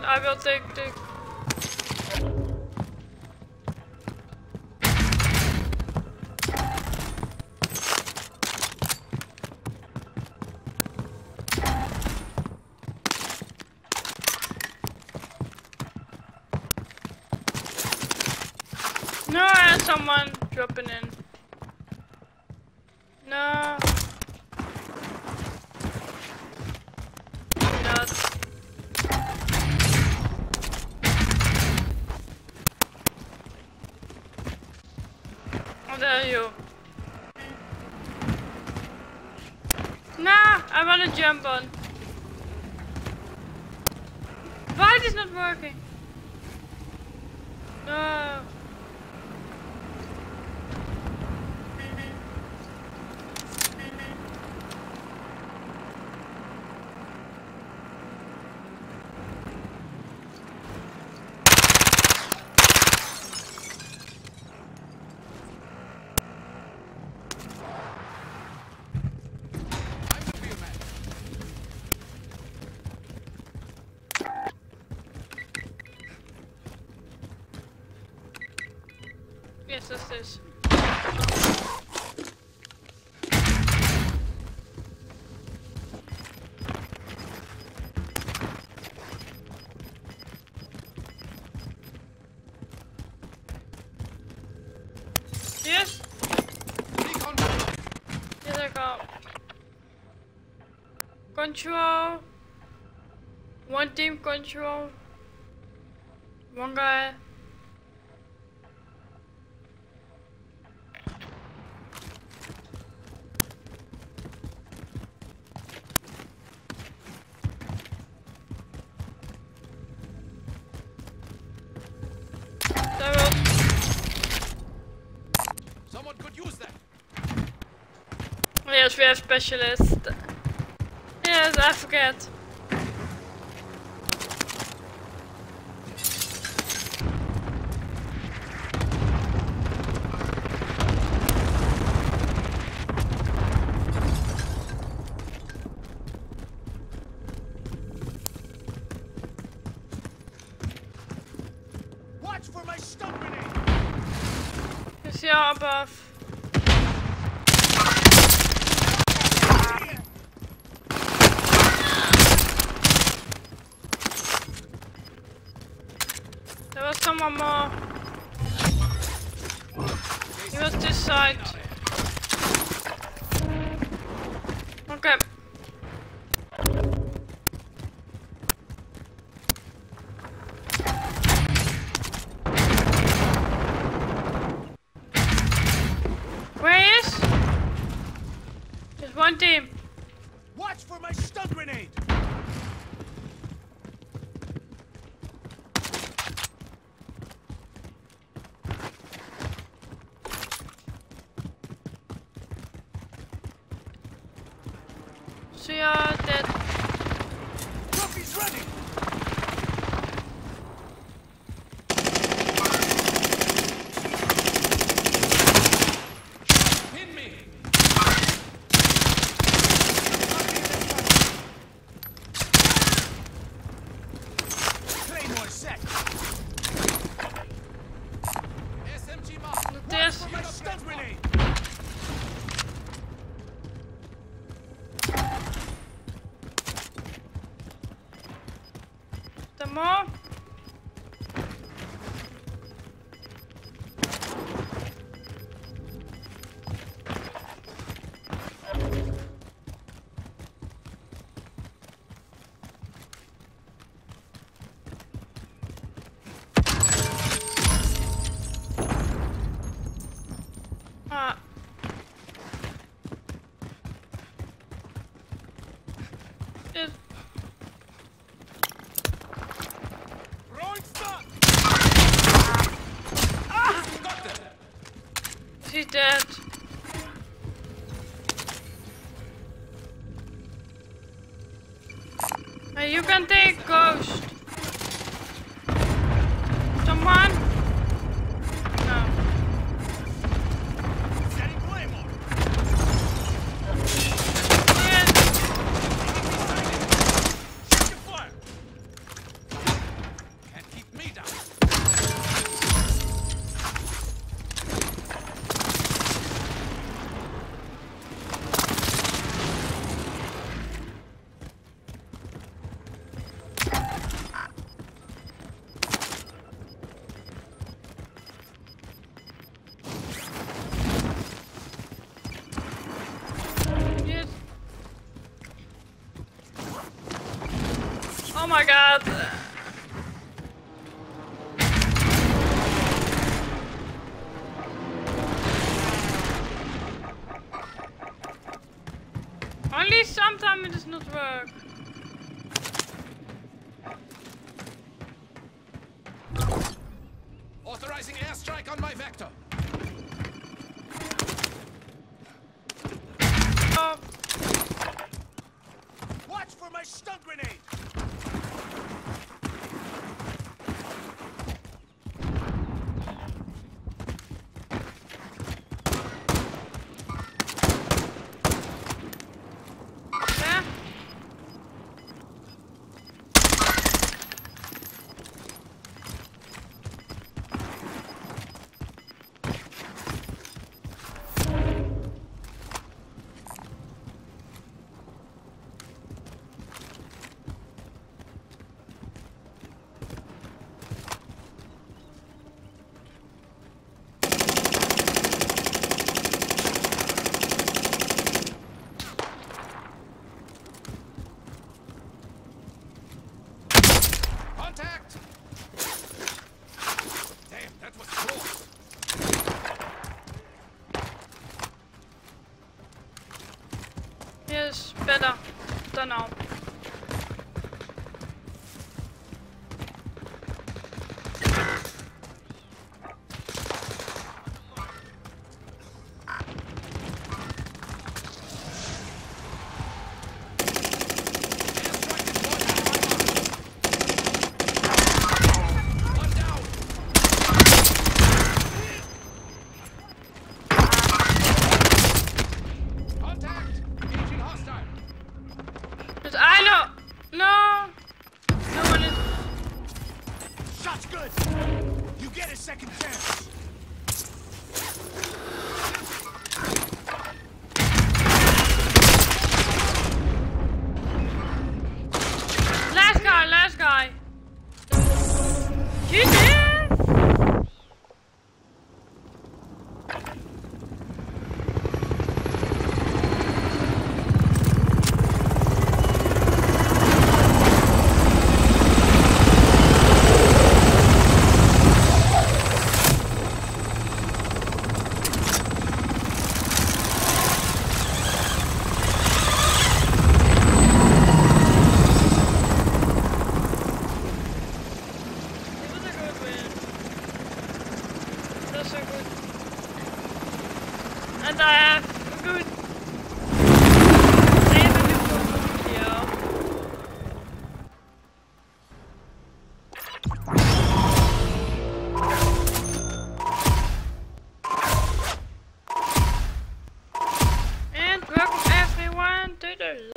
I will take the... No, I had someone dropping in. No. Not. Oh, there are you. Nah, I wanna jump on. Why is it not working? No. Yes, that's this. Yes? Yes, I got. Control. One team control. One guy. Someone could use that. Yes, we have specialist. Yes, I forget. Watch for my stun grenade. Is he above? There was someone more. He was this side. Okay. Where he is? There's one team. Watch for my stun grenade. See ya, dead. Trophy's ready. Hit me. Claymore set. SMG mark. There's- Watch for my stun grenade. Some more. Ah. It, Throwing stun. Got them. she's dead. Hey, you can take Ghost. Someone? No. Setting Claymore. Yes. Taking fire. Oh my god. Only sometimes it does not work. Authorizing airstrike on my vector. Oh, Watch for my stun grenade. yeah. Contact. Damn, that was close. Yes, better than now. One down. Contact. Engaging hostile. But I know. No. No one is. Shot's good. You get a second chance. Last guy. Jesus. So good. And I have a good save and new video. And welcome everyone to the